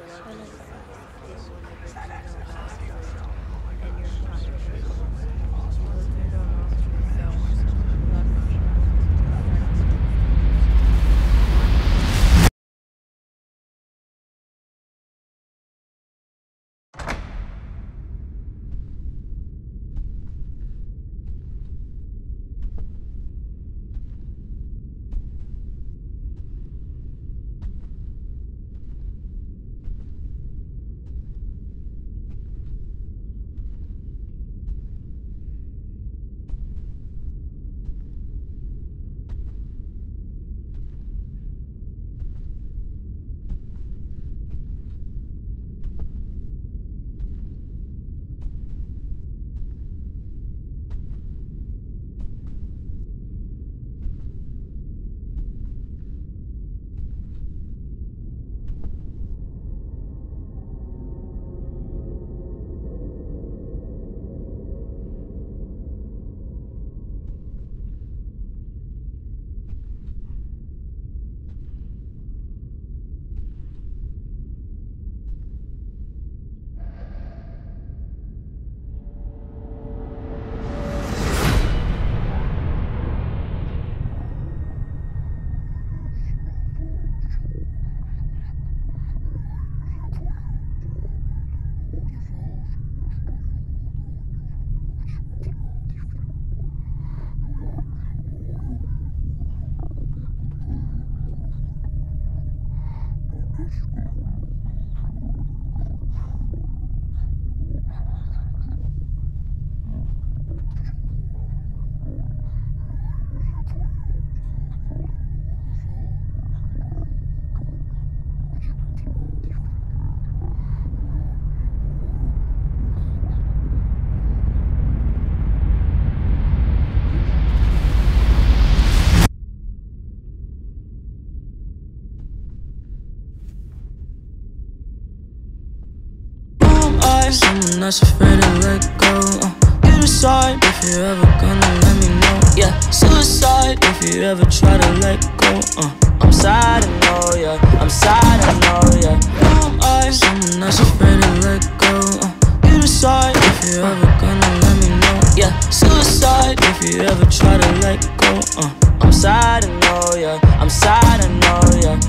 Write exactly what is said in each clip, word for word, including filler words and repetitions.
Someone that's afraid to let go. uh, You decide if you're ever gonna let me know. Yeah, suicide if you ever try to let go. uh, I'm sad, I know, yeah. I'm sad, I know, yeah. Who am I? Someone that's afraid to let go. uh, You decide if you're ever gonna let me know. Yeah, suicide if you ever try to let go. uh, I'm sad, I know, yeah. I'm sad, I know, yeah.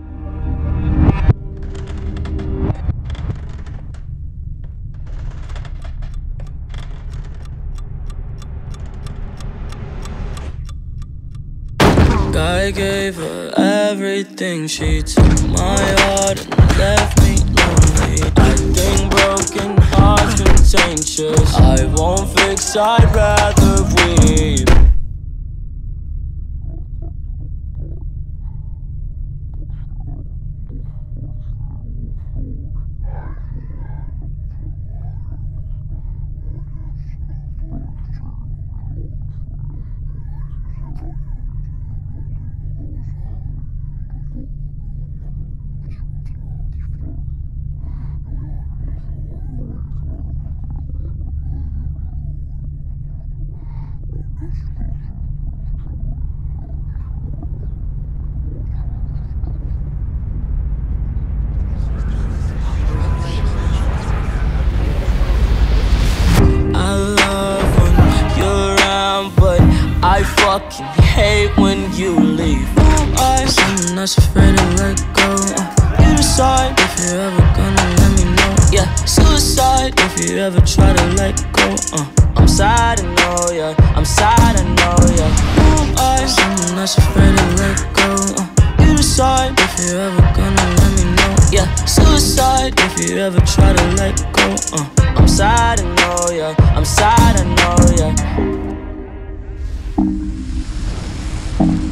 I gave her everything. She took my heart and left me lonely. I think broken hearts contentious. I won't fix, I'd rather weep. I fucking hate when you leave. I'm someone that's afraid to let go. uh, You decide if you're ever gonna let me know. Yeah, suicide if you ever try to let go. uh, I'm sad, I know, yeah. I'm sad, I know, yeah. Who am I? Someone that's afraid to let go. uh, You decide if you're ever gonna let me know. Yeah, suicide if you ever try to let go. uh, I'm sad, I know, yeah. I'm sad, I know, yeah.